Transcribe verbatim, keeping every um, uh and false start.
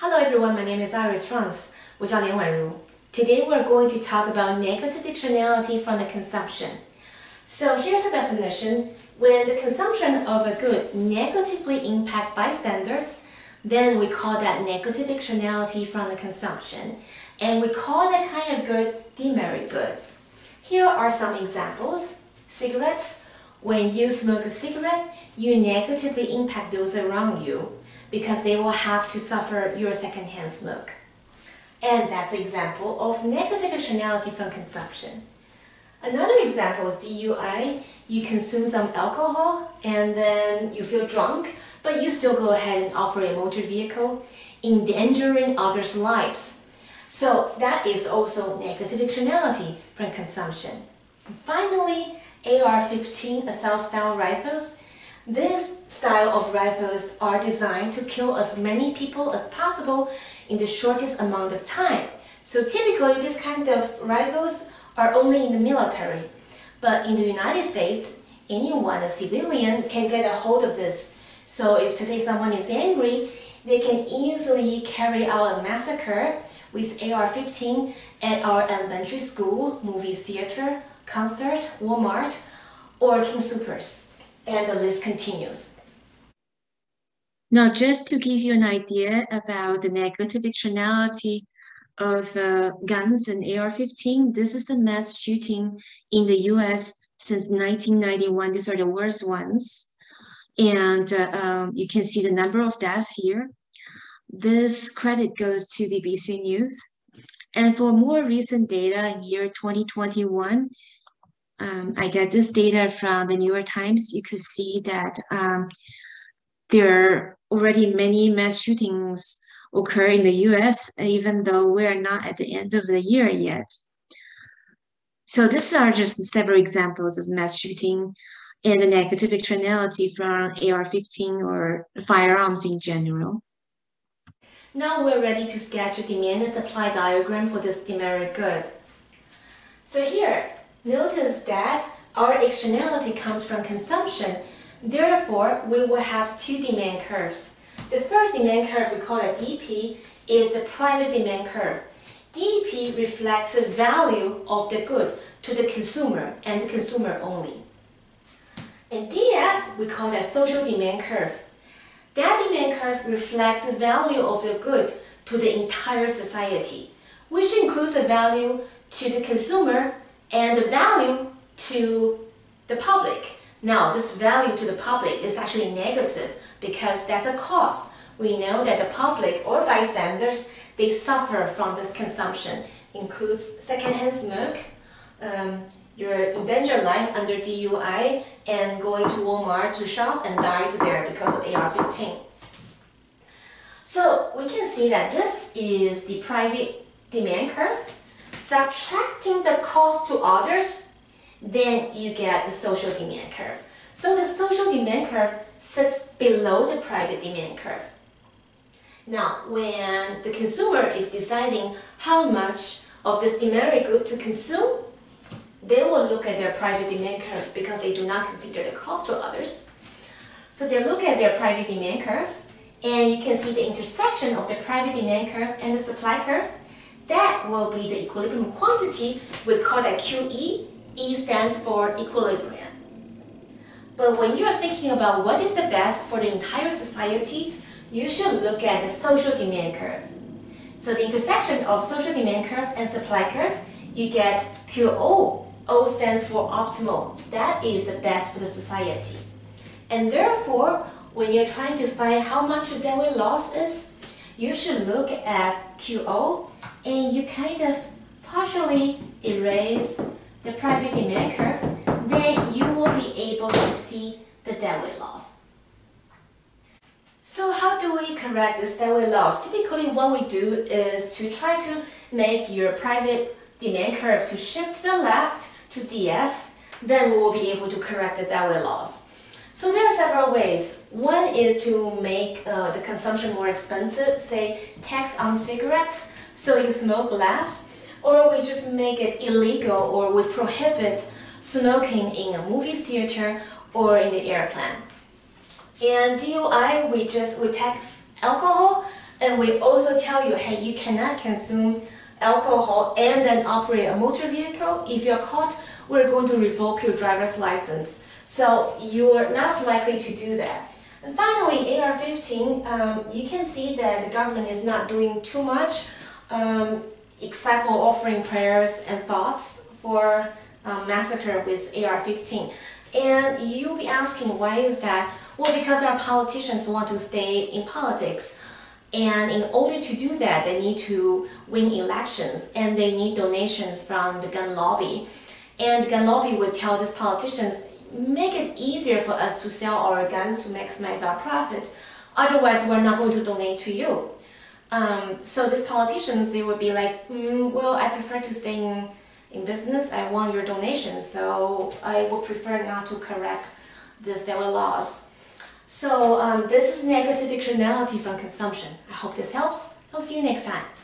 Hello everyone, my name is Iris France. 我叫连婉如. Today we're going to talk about negative externality from the consumption. So here's a definition. When the consumption of a good negatively impact bystanders, then we call that negative externality from the consumption. And we call that kind of good demerit goods. Here are some examples. Cigarettes. When you smoke a cigarette, you negatively impact those around you, because they will have to suffer your secondhand smoke. And that's an example of negative externality from consumption. Another example is D U I. You consume some alcohol and then you feel drunk, but you still go ahead and operate a motor vehicle, endangering others' lives. So that is also negative externality from consumption. And finally, A R fifteen assault-style rifles. This style of rifles are designed to kill as many people as possible in the shortest amount of time. So typically, this kind of rifles are only in the military. But in the United States, anyone, a civilian, can get a hold of this. So if today someone is angry, they can easily carry out a massacre with A R fifteen at our elementary school, movie theater, concert, Walmart, or King Soopers. And the list continues. Now, just to give you an idea about the negative externality of uh, guns and A R fifteen, this is the mass shooting in the U S since nineteen ninety-one. These are the worst ones. And uh, um, you can see the number of deaths here. This credit goes to B B C News. And for more recent data in year twenty twenty-one, um, I get this data from the New York Times. You could see that um, there are already many mass shootings occur in the U S, even though we're not at the end of the year yet. So these are just several examples of mass shooting and the negative externality from A R fifteen or firearms in general. Now we're ready to sketch a demand and supply diagram for this demerit good. So here, notice that our externality comes from consumption. Therefore, we will have two demand curves. The first demand curve we call a D P is the private demand curve. D P reflects the value of the good to the consumer and the consumer only. And D S we call that social demand curve. That demand curve reflects the value of the good to the entire society, which includes the value to the consumer and the value to the public. Now, this value to the public is actually negative because that's a cost. We know that the public or bystanders, they suffer from this consumption. Includes secondhand smoke, um, your endangered life under D U I, and going to Walmart to shop and died there because of A R fifteen. So we can see that this is the private demand curve. Subtracting the cost to others, then you get the social demand curve. So the social demand curve sits below the private demand curve. Now, when the consumer is deciding how much of this demerit good to consume, they will look at their private demand curve because they do not consider the cost to others. So they look at their private demand curve, and you can see the intersection of the private demand curve and the supply curve. That will be the equilibrium quantity. We call that Q E. E stands for equilibrium. But when you are thinking about what is the best for the entire society, you should look at the social demand curve. So the intersection of social demand curve and supply curve, you get Q O. O stands for optimal. That is the best for the society. And therefore, when you're trying to find how much the debt loss is, you should look at Q O and you kind of partially erase the private demand curve, then you will be able to see the deadweight loss. So how do we correct this deadweight loss? Typically what we do is to try to make your private demand curve to shift to the left to D S, then we will be able to correct the deadweight loss. So there are several ways. One is to make uh, the consumption more expensive, say tax on cigarettes, so you smoke less. Or we just make it illegal, or we prohibit smoking in a movie theater or in the airplane. And D U I, we just we tax alcohol And we also tell you, hey, you cannot consume alcohol and then operate a motor vehicle. If you're caught, we're going to revoke your driver's license. So you're not likely to do that. And finally, A R fifteen, um, you can see that the government is not doing too much um, except for offering prayers and thoughts for um, massacre with A R fifteen. And you'll be asking, why is that? Well, because our politicians want to stay in politics. And in order to do that, they need to win elections and they need donations from the gun lobby. And the gun lobby would tell these politicians, make it easier for us to sell our guns to maximize our profit. Otherwise, we're not going to donate to you. Um, so these politicians, they would be like, mm, well, I prefer to stay in, in business. I want your donations, so I would prefer not to correct the stellar laws. So um, this is negative externality from consumption. I hope this helps. I'll see you next time.